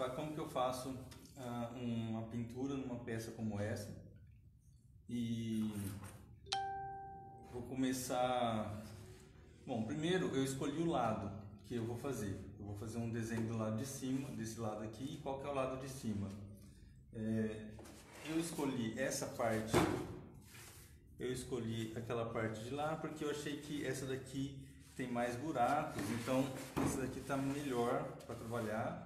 mostrar como que eu faço uma pintura numa peça como essa. E vou começar... Bom, primeiro eu escolhi o lado que eu vou fazer. Eu vou fazer um desenho do lado de cima, desse lado aqui. E qual que é o lado de cima? Eu escolhi essa parte, eu escolhi aquela parte de lá porque eu achei que essa daqui tem mais buracos, então essa daqui está melhor para trabalhar.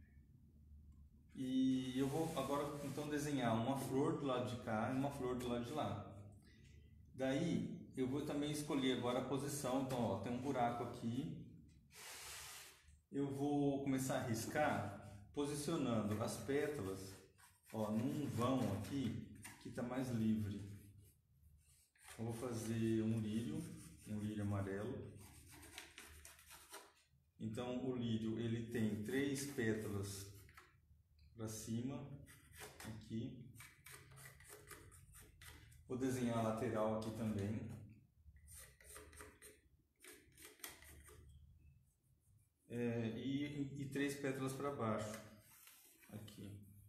E eu vou agora então desenhar uma flor do lado de cá e uma flor do lado de lá. Daí eu vou também escolher agora a posição, então ó, tem um buraco aqui. Eu vou começar a riscar posicionando as pétalas, ó, num vão aqui que está mais livre. Eu vou fazer um lírio amarelo. Então o lírio ele tem 3 pétalas para cima, aqui. Vou desenhar a lateral aqui também. E 3 pétalas para baixo, aqui.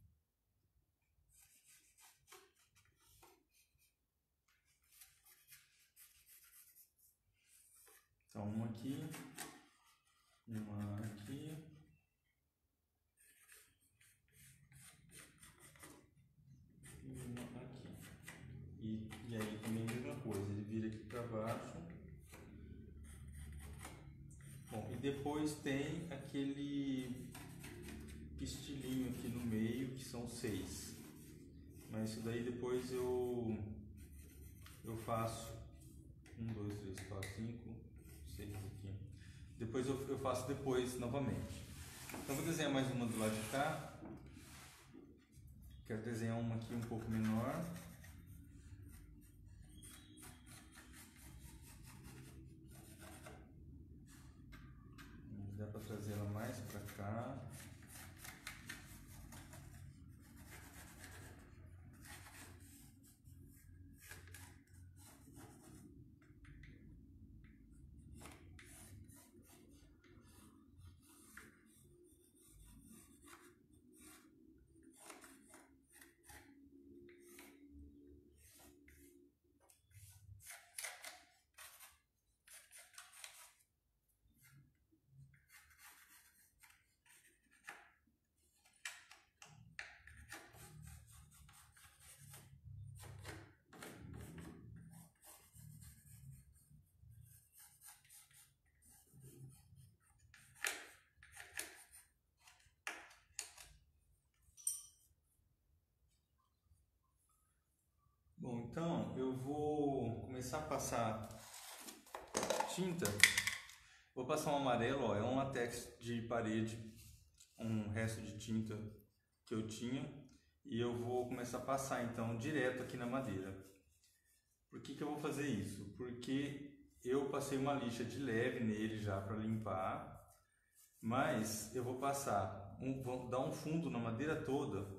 Então uma aqui, uma aqui. E aí também a mesma coisa, ele vira aqui para baixo. Bom, e depois tem aquele pistilinho aqui no meio, que são 6. Mas isso daí depois eu faço 1, 2, 3, 4, 5, 6 aqui. Depois eu faço depois novamente. Então vou desenhar mais uma do lado de cá. Quero desenhar uma aqui um pouco menor. Dá para trazer ela mais para cá. Bom, então eu vou começar a passar tinta. Vou passar um amarelo, ó, é um latex de parede, um resto de tinta que eu tinha, e eu vou começar a passar então direto aqui na madeira. Por que eu vou fazer isso? Porque eu passei uma lixa de leve nele já para limpar, mas eu vou passar, vou dar um fundo na madeira toda.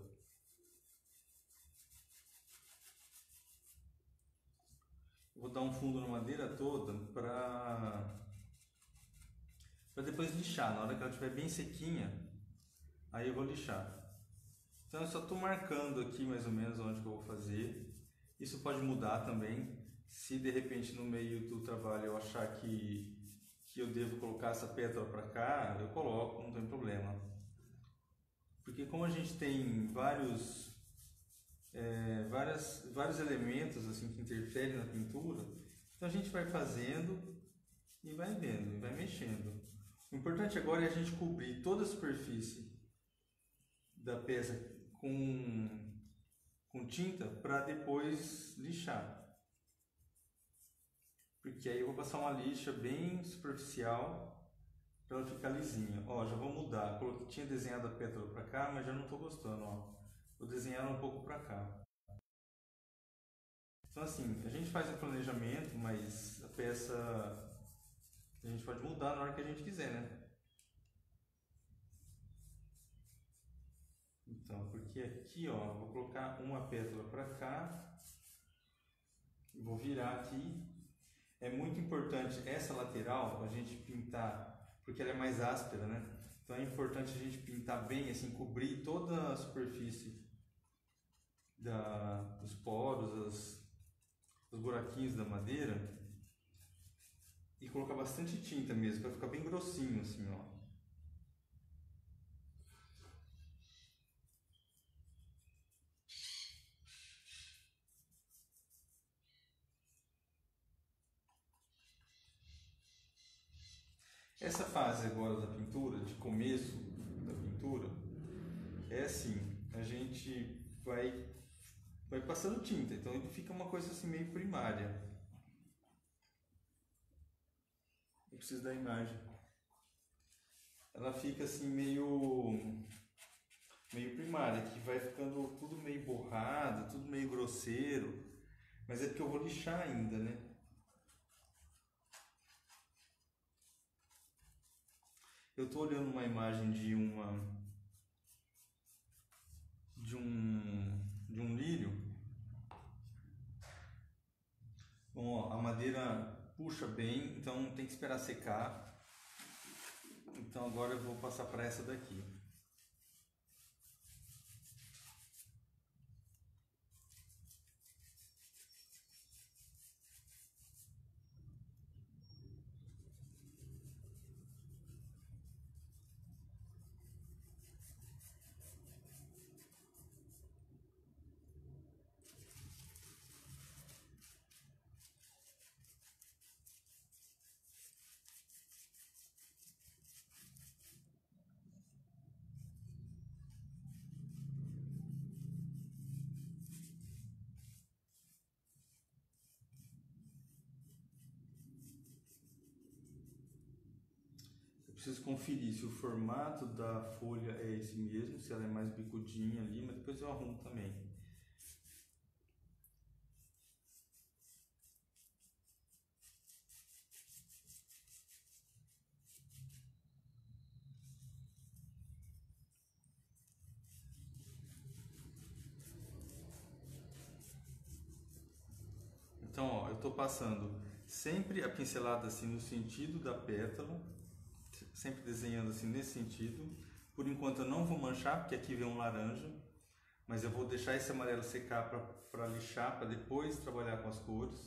Vou dar um fundo na madeira toda para depois lixar. Na hora que ela estiver bem sequinha, aí eu vou lixar. Então eu só estou marcando aqui mais ou menos onde que eu vou fazer. Isso pode mudar também. Se de repente no meio do trabalho eu achar que eu devo colocar essa pétala para cá, eu coloco, não tem problema. Porque como a gente tem vários elementos assim que interferem na pintura, então a gente vai fazendo e vai vendo, e vai mexendo. O importante agora é a gente cobrir toda a superfície da peça com tinta para depois lixar. Porque aí eu vou passar uma lixa bem superficial para ela ficar lisinha. Ó, já vou mudar. Tinha desenhado a pétala para cá, mas já não estou gostando, ó. Vou desenhar ela um pouco para cá. Então assim, a gente faz o planejamento, mas a peça a gente pode mudar na hora que a gente quiser, né? Então, porque aqui, ó, vou colocar uma pétala para cá, vou virar aqui. É muito importante essa lateral a gente pintar, porque ela é mais áspera, né? Então é importante a gente pintar bem, assim, cobrir toda a superfície dos poros, os buraquinhos da madeira e colocar bastante tinta mesmo, para ficar bem grossinho assim, ó. Essa fase agora da pintura, de começo da pintura, é assim, a gente vai passando tinta, então ele fica uma coisa assim meio primária. Eu preciso da imagem. Ela fica assim meio primária, que vai ficando tudo meio borrado, tudo meio grosseiro, mas é porque eu vou lixar ainda, né? Eu tô olhando uma imagem de um lírio. Bom, ó, a madeira puxa bem, então tem que esperar secar. Então agora eu vou passar para essa daqui. Preciso conferir se o formato da folha é esse mesmo, se ela é mais bicudinha ali, mas depois eu arrumo também. Então, ó, eu estou passando sempre a pincelada assim no sentido da pétala, sempre desenhando assim nesse sentido. Por enquanto eu não vou manchar, porque aqui vem um laranja, mas eu vou deixar esse amarelo secar para lixar, para depois trabalhar com as cores.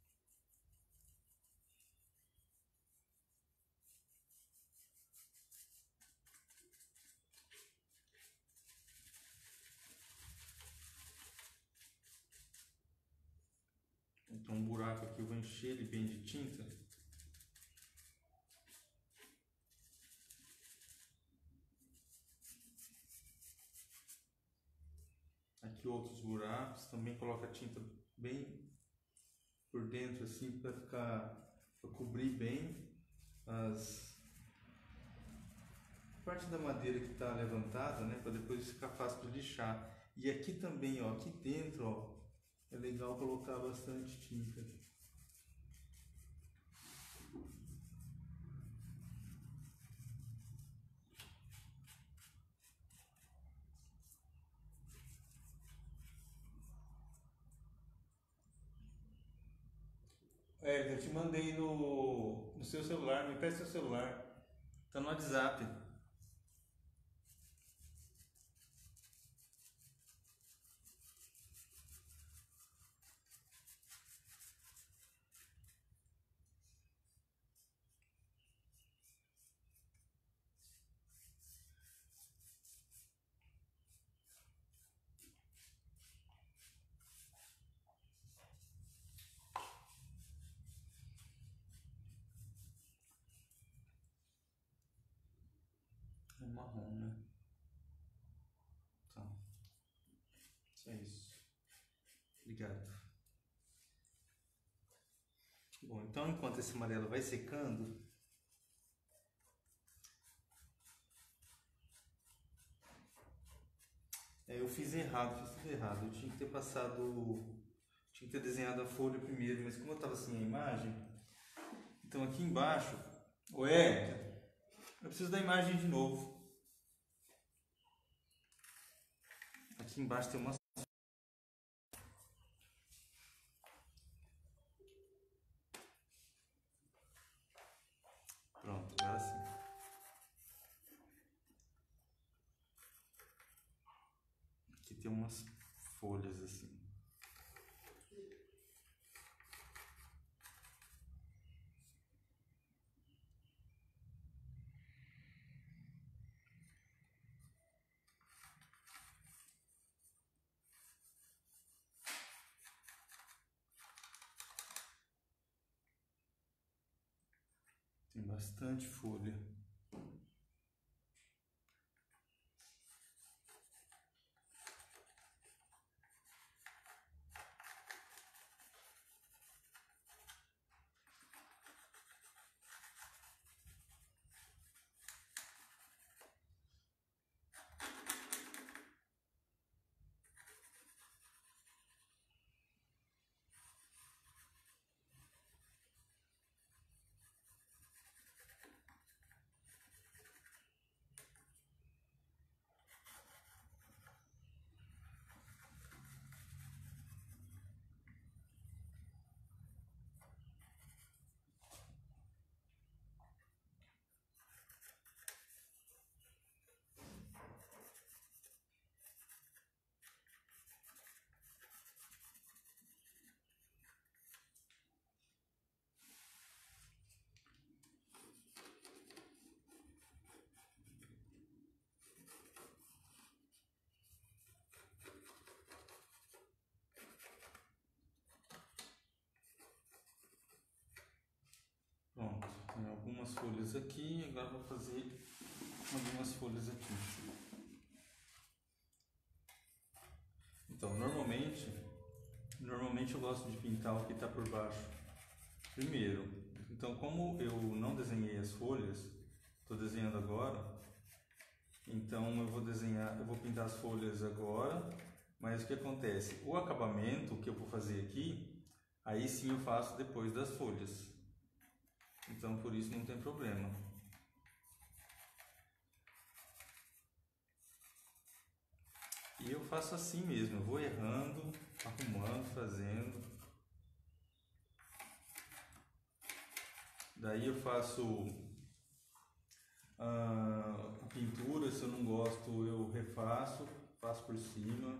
Então um buraco aqui eu vou encher ele bem de tinta. Aqui outros buracos, também coloca a tinta bem por dentro assim para cobrir bem as parte da madeira que está levantada, né, para depois ficar fácil de lixar. E aqui também, ó, aqui dentro, ó, é legal colocar bastante tinta. É, eu te mandei no seu celular, me presta seu celular. Tá no WhatsApp. É marrom, né? Tá. É isso. Obrigado. Bom, então enquanto esse amarelo vai secando, eu fiz tudo errado. Eu tinha que ter tinha que ter desenhado a folha primeiro, mas como eu estava sem a imagem, então aqui embaixo, ué, eu preciso da imagem de novo. Aqui embaixo tem uma. Pronto, agora sim. tem umas folhas assim. Tem bastante folha. Pronto, tem algumas folhas aqui, agora vou fazer algumas folhas aqui. Então, normalmente eu gosto de pintar o que está por baixo primeiro. Então, como eu não desenhei as folhas, estou desenhando agora, então eu vou pintar as folhas agora, mas o que acontece? O acabamento que eu vou fazer aqui, aí sim eu faço depois das folhas. Então, por isso não tem problema. E eu faço assim mesmo, eu vou errando, arrumando, fazendo. Daí eu faço pintura, se eu não gosto eu refaço, faço por cima.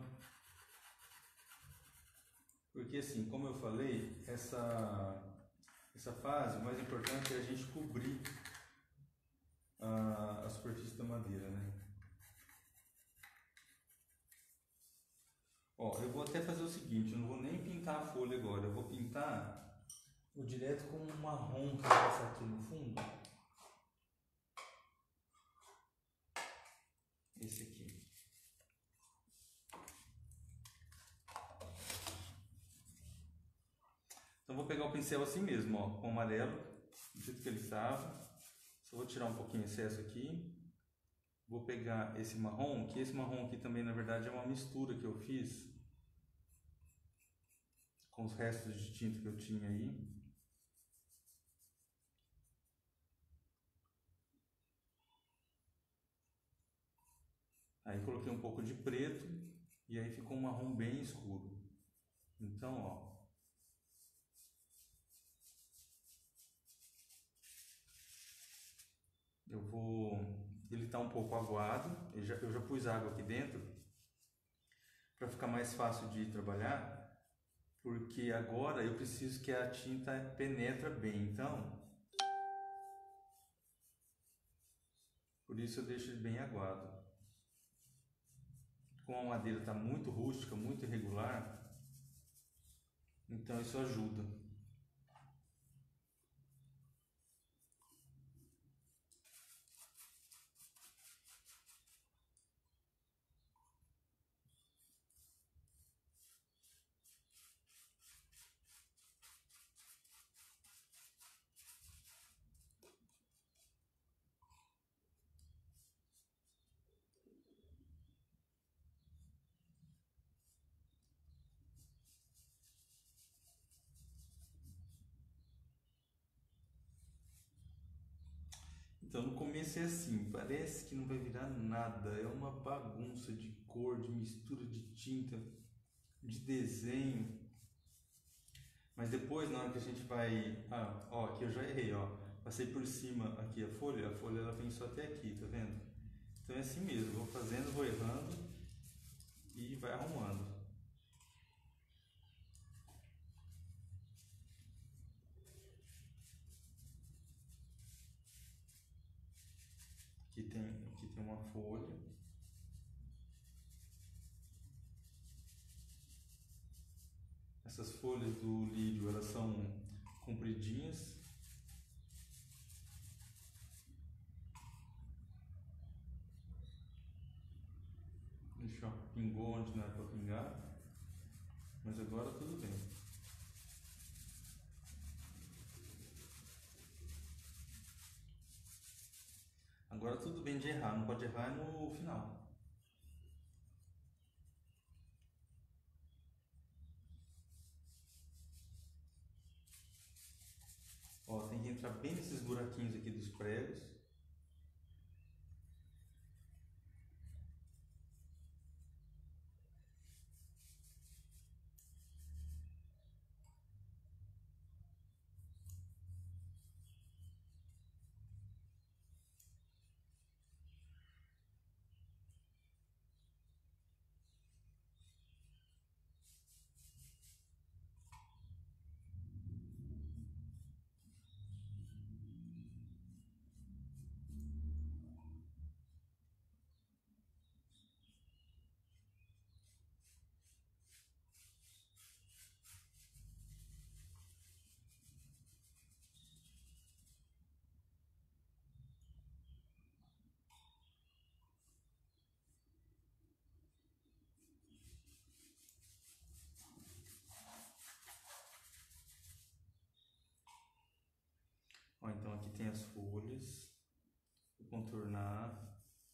Porque assim, como eu falei, essa fase, o mais importante é a gente cobrir a superfície da madeira, né? Ó, eu vou até fazer o seguinte, eu não vou nem pintar a folha agora, eu vou pintar o direto com um marrom que vai passar aqui no fundo. Esse aqui. Então vou pegar o pincel assim mesmo, ó, com o amarelo, do jeito que ele estava. Só vou tirar um pouquinho de excesso aqui. Vou pegar esse marrom, que esse marrom aqui também na verdade é uma mistura que eu fiz com os restos de tinta que eu tinha aí. Aí coloquei um pouco de preto e aí ficou um marrom bem escuro. Então, ó, ele tá um pouco aguado, eu já pus água aqui dentro para ficar mais fácil de trabalhar, porque agora eu preciso que a tinta penetre bem, então por isso eu deixo ele bem aguado. Como a madeira está muito rústica, muito irregular, então isso ajuda. Então no começo é assim, parece que não vai virar nada, é uma bagunça de cor, de mistura de tinta, de desenho. Mas depois, na hora que a gente vai... Ah, ó, aqui eu já errei, ó. Passei por cima aqui a folha ela vem só até aqui, tá vendo? Então é assim mesmo, vou fazendo, vou errando. e vai arrumando. Aqui tem uma folha. Essas folhas do lírio, elas são compridinhas. Deixa eu pingou onde não era para pingar, mas agora tudo bem. Agora tudo bem de errar, não pode errar no final. Ó, tem que entrar bem nesses buraquinhos aqui dos pregos. Ó, então aqui tem as folhas. Vou contornar.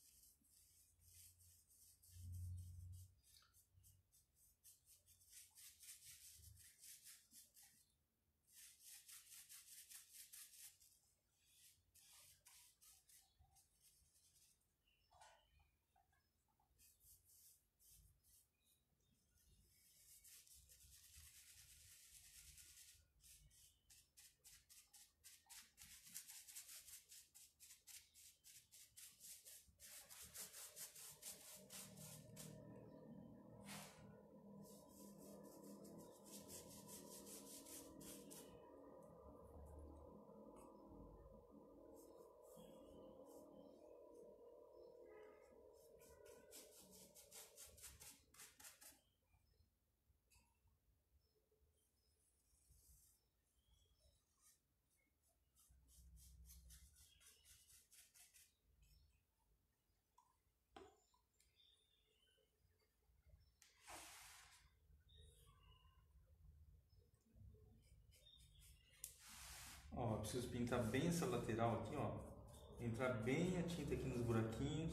Ó, eu preciso pintar bem essa lateral aqui, ó. Entrar bem a tinta aqui nos buraquinhos.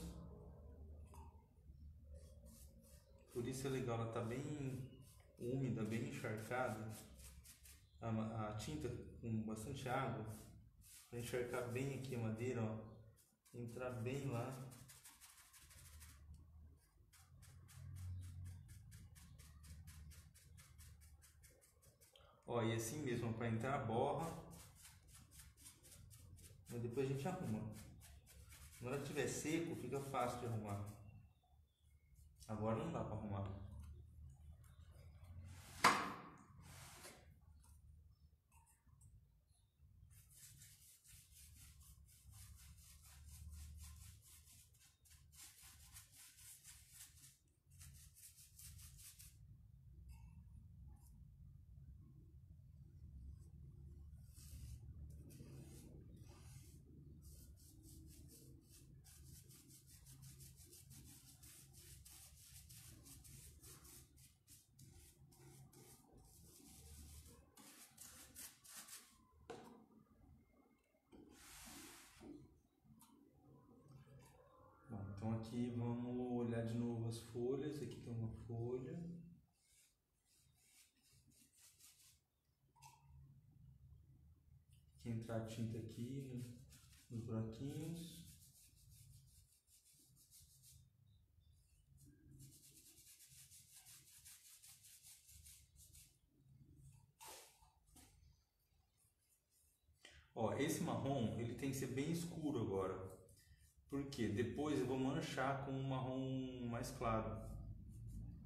Por isso é legal, ela tá bem úmida, bem encharcada. A tinta com bastante água. Pra encharcar bem aqui a madeira, ó. Entrar bem lá. Ó, e assim mesmo, para entrar a borra, mas depois a gente arruma. Na hora que estiver seco, fica fácil de arrumar. Agora não dá para arrumar. Então aqui vamos olhar de novo as folhas. Aqui tem uma folha. Aqui entrar a tinta aqui nos buraquinhos. Ó, esse marrom ele tem que ser bem escuro agora. Porque depois eu vou manchar com um marrom mais claro.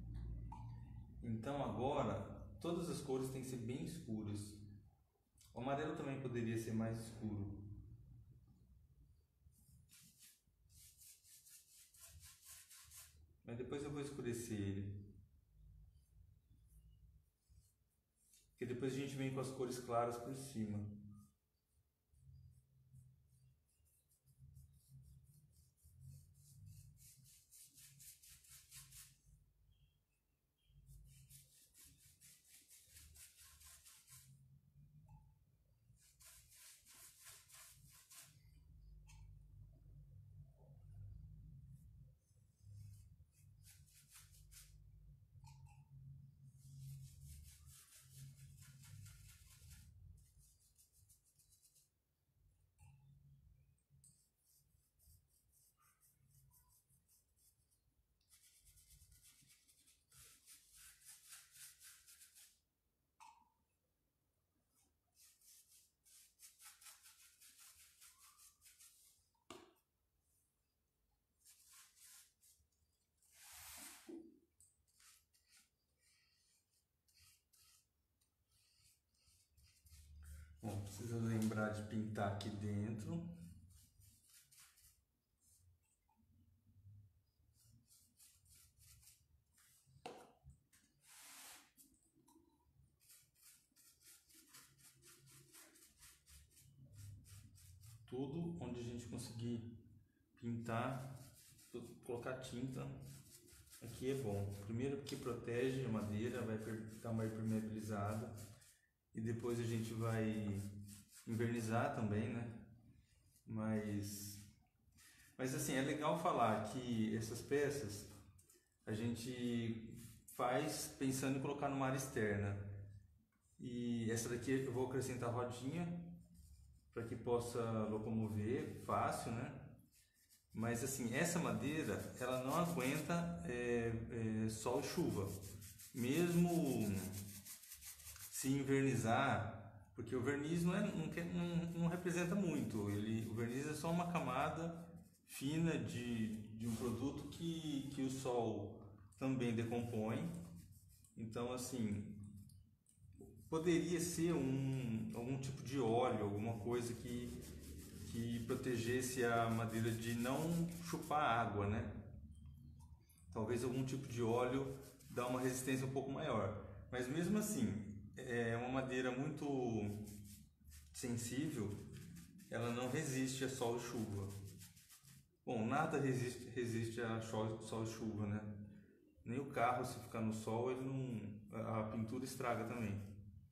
Então agora todas as cores têm que ser bem escuras. O amarelo também poderia ser mais escuro. Mas depois eu vou escurecer ele. Porque depois a gente vem com as cores claras por cima. Bom, precisa lembrar de pintar aqui dentro. Tudo onde a gente conseguir pintar, colocar tinta, aqui é bom. Primeiro porque protege a madeira, vai dar uma impermeabilizada. E depois a gente vai invernizar também, né? Mas assim, é legal falar que essas peças a gente faz pensando em colocar numa área externa. E essa daqui eu vou acrescentar rodinha para que possa locomover fácil, né? Mas assim, essa madeira ela não aguenta sol e chuva. Mesmo se invernizar, porque o verniz não representa muito, o verniz é só uma camada fina de um produto que o sol também decompõe. Então assim, poderia ser algum tipo de óleo, alguma coisa que protegesse a madeira de não chupar água, né? Talvez algum tipo de óleo dá uma resistência um pouco maior, mas mesmo assim é uma madeira muito sensível, ela não resiste a sol e chuva. Bom, nada resiste a sol e chuva, né? Nem o carro, se ficar no sol, ele não, a pintura estraga também.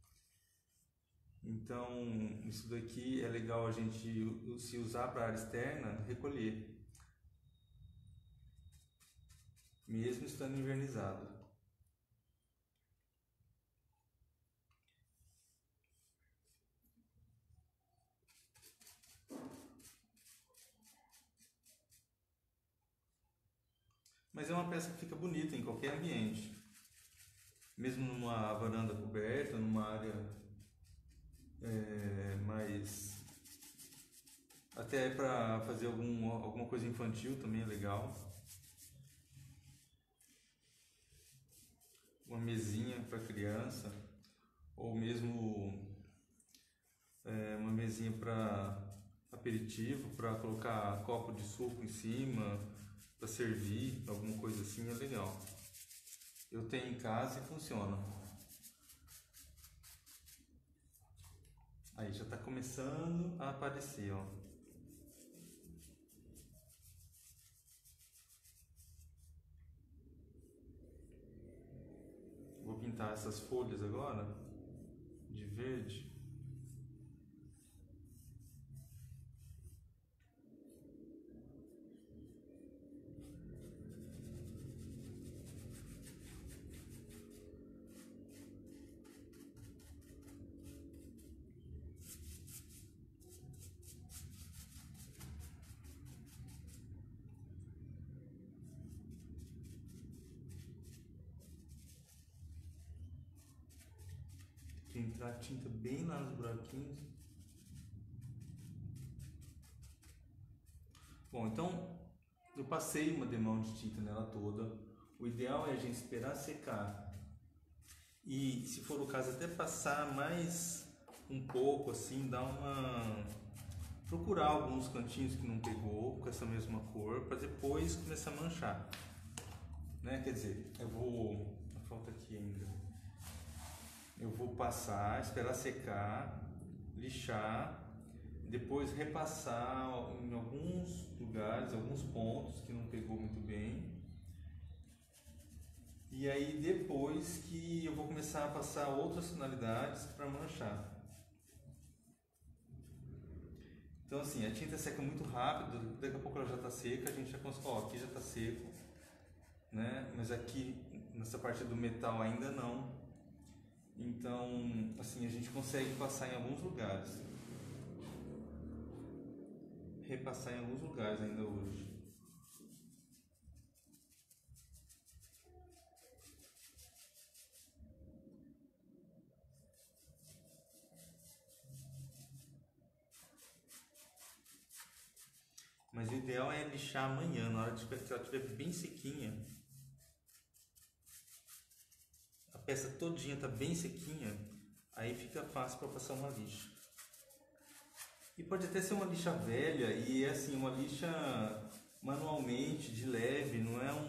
Então, isso daqui é legal a gente, se usar para área externa, recolher, mesmo estando invernizado. Mas é uma peça que fica bonita em qualquer ambiente, mesmo numa varanda coberta, numa área mais, até para fazer alguma coisa infantil também é legal. Uma mesinha para criança, ou mesmo uma mesinha para aperitivo, para colocar copo de suco em cima, para servir, alguma coisa assim, é legal. Eu tenho em casa e funciona. Aí já está começando a aparecer, ó. Vou pintar essas folhas agora de verde. Entrar tinta bem lá nos buraquinhos. Bom, então eu passei uma demão de tinta nela toda. O ideal é a gente esperar secar e, se for o caso, até passar mais um pouco, assim, dar uma... procurar alguns cantinhos que não pegou com essa mesma cor, para depois começar a manchar, né? Quer dizer, eu vou... falta aqui ainda. Eu vou passar, esperar secar, lixar, depois repassar em alguns lugares, alguns pontos que não pegou muito bem. E aí depois que eu vou começar a passar outras tonalidades para manchar. Então assim, a tinta seca muito rápido, daqui a pouco ela já está seca, a gente já consegue, ó, aqui já está seco, né? Mas aqui nessa parte do metal ainda não. Então, assim, a gente consegue passar em alguns lugares. Repassar em alguns lugares ainda hoje. Mas o ideal é lixar amanhã, na hora que ela estiver bem sequinha. A peça todinha está bem sequinha, aí fica fácil para passar uma lixa. E pode até ser uma lixa velha, e é assim, uma lixa manualmente, de leve,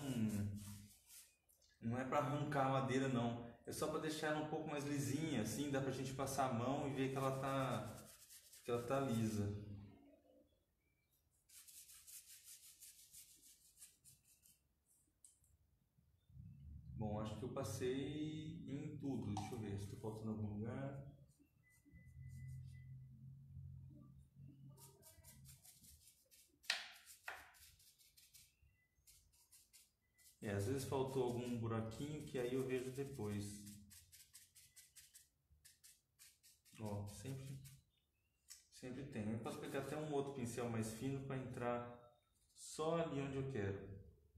não é para arrancar a madeira não. É só para deixar ela um pouco mais lisinha, assim, dá pra gente passar a mão e ver que ela tá lisa. Bom, acho que eu passei em tudo. Deixa eu ver se estou faltando algum lugar. Às vezes faltou algum buraquinho que aí eu vejo depois. Ó, sempre tem. Eu posso pegar até um outro pincel mais fino para entrar só ali onde eu quero.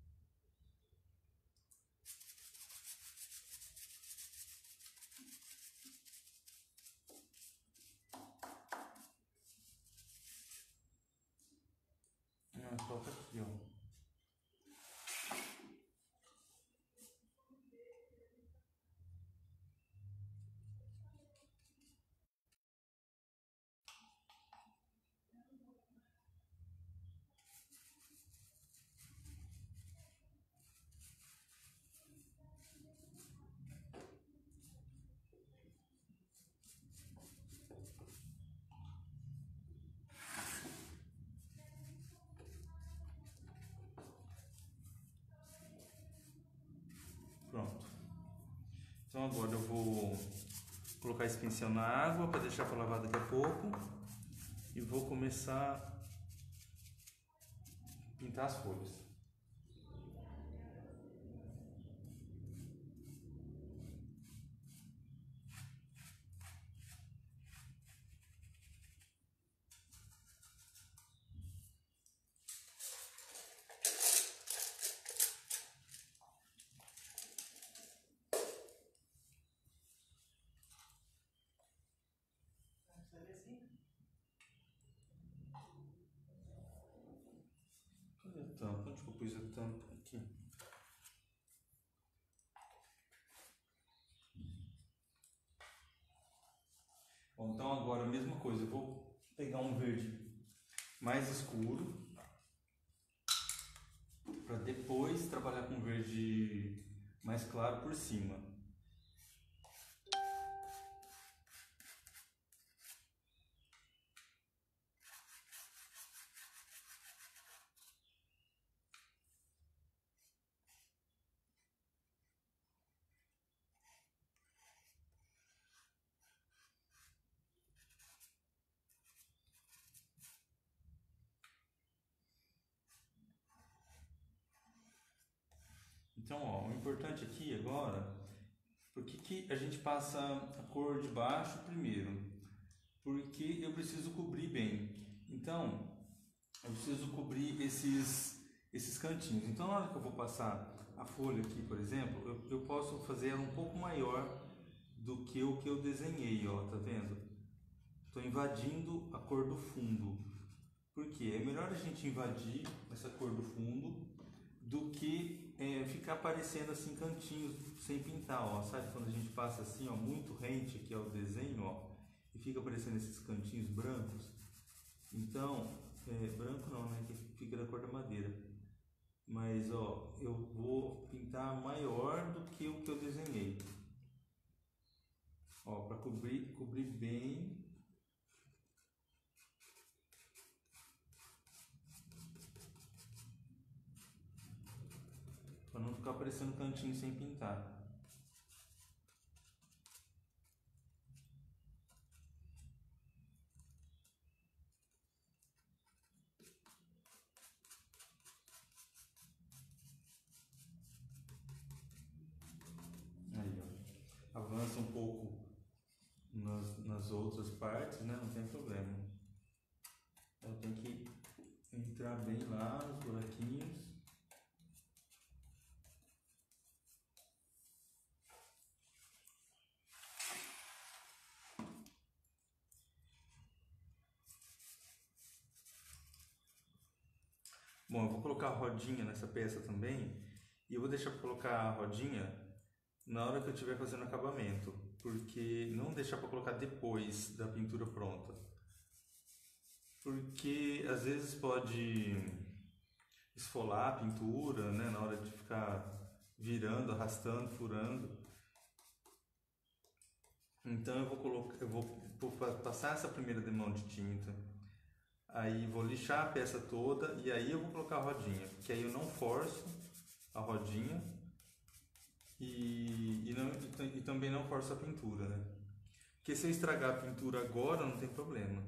Falta aqui, ó. Pronto. Então agora eu vou colocar esse pincel na água para deixar para lavar daqui a pouco e vou começar a pintar as folhas. Cadê a tampa? Onde que eu pus a tampa? Aqui. Bom, então agora a mesma coisa, eu vou pegar um verde mais escuro para depois trabalhar com verde mais claro por cima. Então, ó, o importante aqui agora, por que a gente passa a cor de baixo primeiro? Porque eu preciso cobrir bem. Então, eu preciso cobrir esses cantinhos. Então, na hora que eu vou passar a folha aqui, por exemplo, eu posso fazer ela um pouco maior do que o que eu desenhei, ó, tá vendo? Estou invadindo a cor do fundo. Por quê? É melhor a gente invadir essa cor do fundo do que ficar aparecendo assim cantinhos sem pintar, ó. Sabe quando a gente passa assim, ó, muito rente, que é o desenho, ó, e fica aparecendo esses cantinhos brancos? Então, branco não, né, que fica da cor da madeira. Mas, ó, eu vou pintar maior do que o que eu desenhei. Ó, para cobrir bem. Para não ficar aparecendo cantinho sem pintar. Aí, ó. Avança um pouco nas outras partes, né? Não tem problema. Eu tenho que entrar bem lá nos buraquinhos. Bom, eu vou colocar a rodinha nessa peça também, e eu vou deixar para colocar a rodinha na hora que eu estiver fazendo acabamento, porque não deixar para colocar depois da pintura pronta, porque às vezes pode esfolar a pintura, né, na hora de ficar virando, arrastando, furando. Então eu vou passar essa primeira demão de tinta. Aí vou lixar a peça toda e aí eu vou colocar a rodinha, porque aí eu não forço a rodinha e também não forço a pintura, né? Porque se eu estragar a pintura agora não tem problema.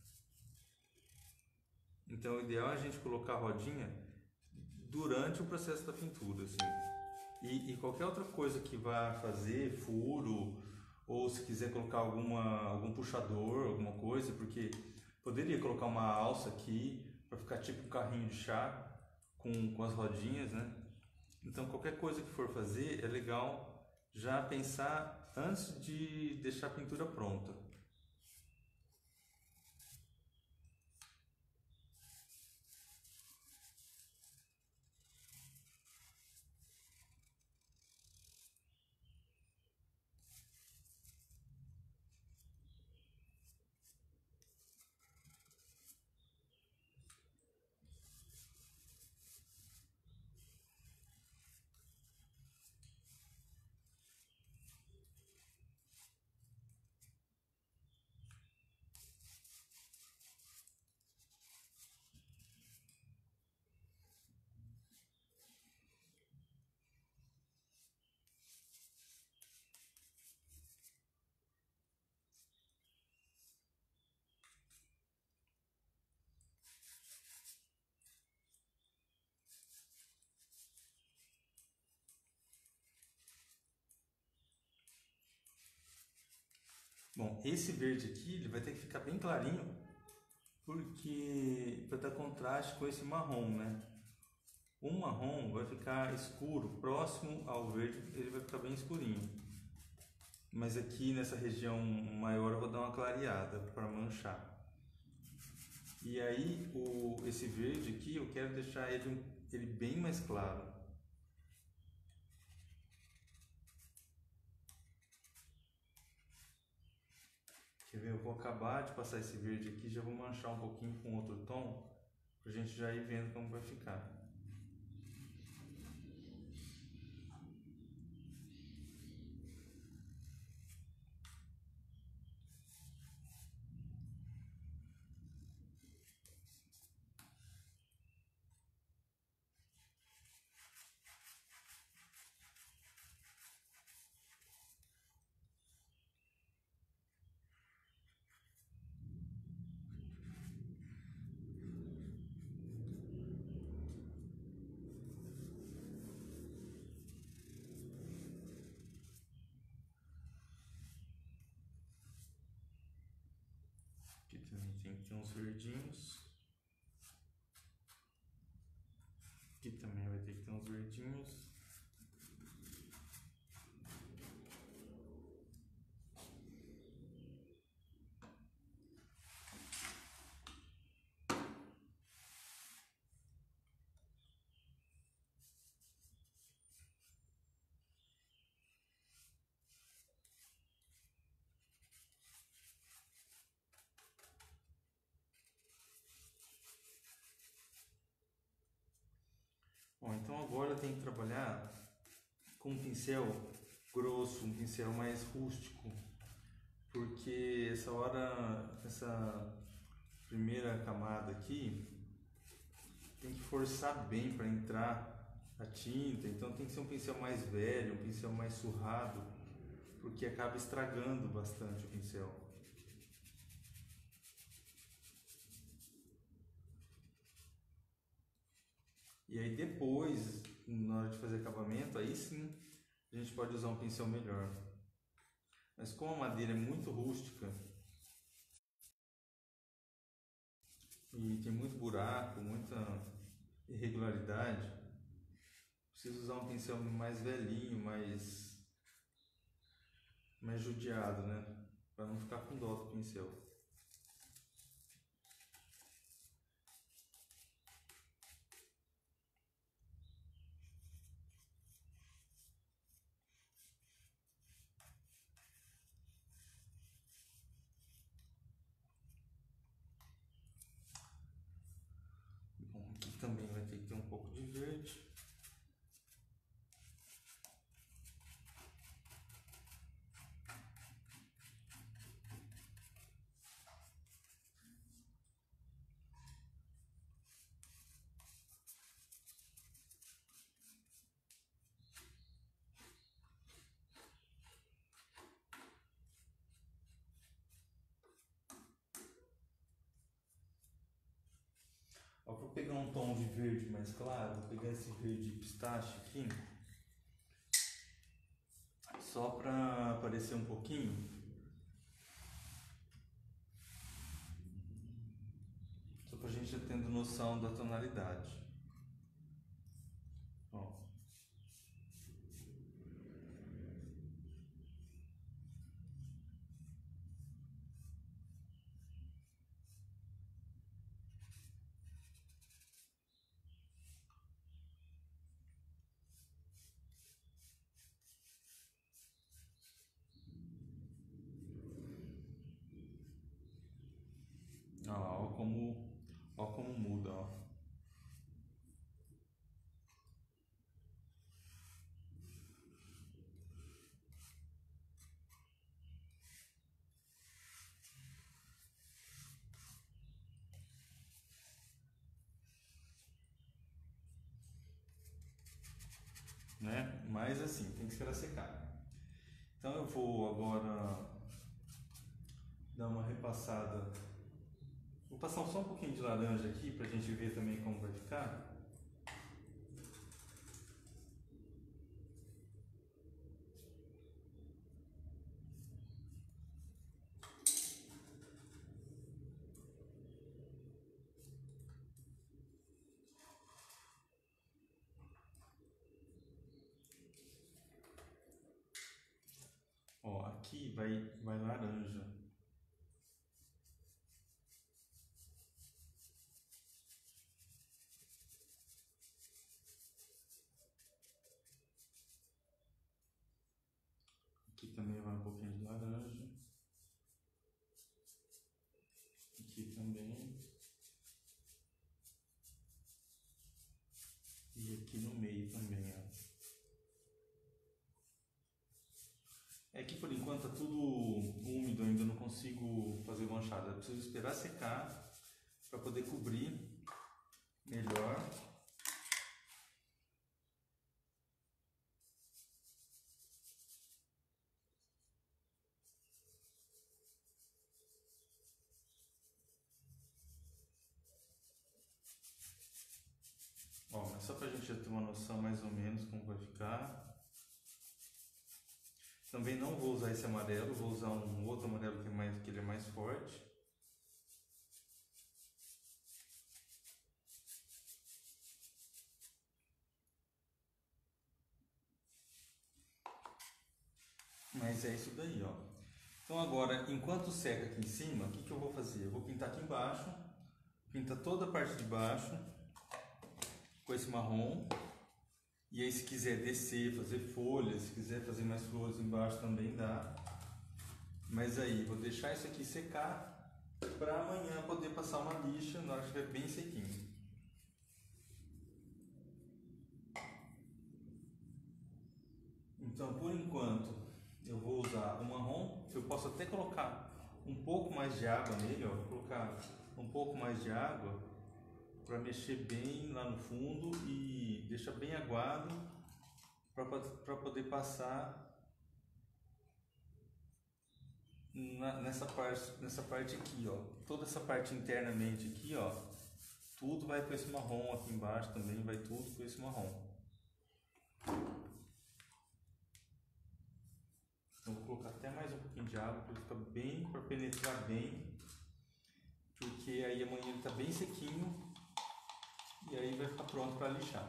Então o ideal é a gente colocar a rodinha durante o processo da pintura, assim. E qualquer outra coisa que vá fazer, furo, ou se quiser colocar algum puxador, alguma coisa, porque poderia colocar uma alça aqui para ficar tipo um carrinho de chá com as rodinhas, né? Então qualquer coisa que for fazer é legal já pensar antes de deixar a pintura pronta. Bom, esse verde aqui ele vai ter que ficar bem clarinho, porque para dar contraste com esse marrom, né? O marrom vai ficar escuro, próximo ao verde ele vai ficar bem escurinho. Mas aqui nessa região maior eu vou dar uma clareada para manchar. E aí esse verde aqui eu quero deixar ele bem mais claro. Quer ver? Eu vou acabar de passar esse verde aqui, já vou manchar um pouquinho com outro tom, pra gente já ir vendo como vai ficar. Aqui também tem que ter uns verdinhos. Aqui também vai ter que ter uns verdinhos. agora eu tenho que trabalhar com um pincel grosso, um pincel mais rústico, porque essa primeira camada aqui tem que forçar bem para entrar a tinta, então tem que ser um pincel mais velho, um pincel mais surrado, porque acaba estragando bastante o pincel. E aí depois, na hora de fazer acabamento, aí sim a gente pode usar um pincel melhor. Mas como a madeira é muito rústica e tem muito buraco, muita irregularidade, preciso usar um pincel mais velhinho, mais judiado, né? Para não ficar com dó do pincel. Bom, aqui também vai ter que ter um pouco de verde. Eu vou pegar um tom de verde mais claro, vou pegar esse verde pistache aqui, só para aparecer um pouquinho, só para a gente ir tendo noção da tonalidade. Ó. Ó como muda, ó. Né? Mas assim, tem que esperar secar. Então eu vou agora dar uma repassada. Vou passar só um pouquinho de laranja aqui pra gente ver também como vai ficar. Ó, aqui vai laranja. Aqui também vai um pouquinho de laranja. Aqui também. E aqui no meio também, ó. É que por enquanto tá tudo úmido, ainda não consigo fazer manchada. Eu preciso esperar secar para poder cobrir melhor. Ó, mas só pra gente já ter uma noção mais ou menos como vai ficar. Também não vou usar esse amarelo, vou usar um outro amarelo que ele é mais forte. Mas é isso daí, ó. Então agora, enquanto seca aqui em cima, o que eu vou fazer? Eu vou pintar aqui embaixo, pinta toda a parte de baixo com esse marrom. E aí se quiser descer, fazer folhas, se quiser fazer mais flores embaixo também dá. Mas aí, vou deixar isso aqui secar para amanhã poder passar uma lixa na hora que estiver bem sequinho. Então, por enquanto, eu vou usar o marrom. Eu posso até colocar um pouco mais de água nele, ó. Vou colocar um pouco mais de água para mexer bem lá no fundo e deixar bem aguado para poder passar nessa parte aqui, ó. Toda essa parte internamente aqui, ó. Tudo vai com esse marrom aqui embaixo também, vai tudo com esse marrom. Então, vou colocar até mais um pouquinho de água para ficar bem, para penetrar bem, porque aí amanhã ele está bem sequinho e aí vai ficar pronto para lixar.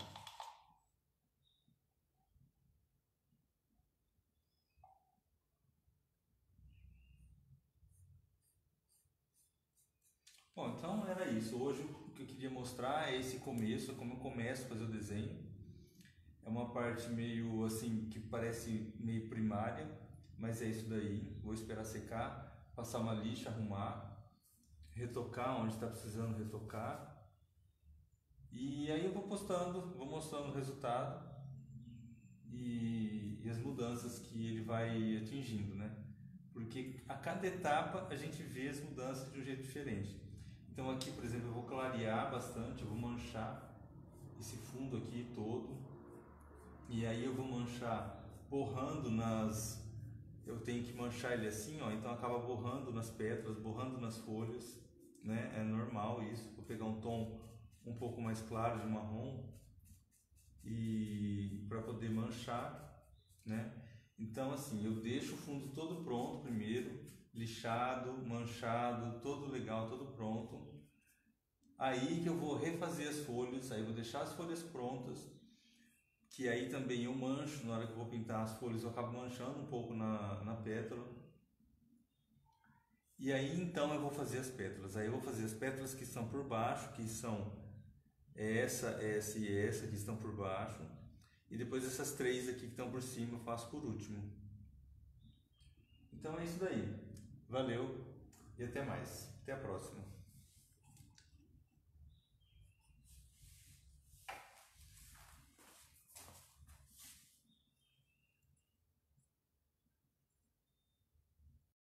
Bom, então era isso. Hoje o que eu queria mostrar é esse começo, como eu começo a fazer o desenho. É uma parte meio assim, que parece meio primária, mas é isso daí. Vou esperar secar, passar uma lixa, arrumar, retocar onde está precisando retocar. E aí eu vou postando, vou mostrando o resultado e as mudanças que ele vai atingindo, né? Porque a cada etapa a gente vê as mudanças de um jeito diferente. Então aqui, por exemplo, eu vou clarear bastante, eu vou manchar esse fundo aqui todo. E aí eu vou manchar borrando nas... Eu tenho que manchar ele assim, ó, então acaba borrando nas pétalas, borrando nas folhas, né? É normal isso. Vou pegar um tom um pouco mais claro de marrom e para poder manchar, né? Então assim, eu deixo o fundo todo pronto primeiro, lixado, manchado, todo legal, todo pronto. Aí que eu vou refazer as folhas, aí eu vou deixar as folhas prontas, que aí também eu mancho, na hora que eu vou pintar as folhas eu acabo manchando um pouco na pétala. E aí então eu vou fazer as pétalas, aí eu vou fazer as pétalas que estão por baixo, que são essa e essa que estão por baixo, e depois essas três aqui que estão por cima eu faço por último. Então é isso daí, valeu e até mais, até a próxima.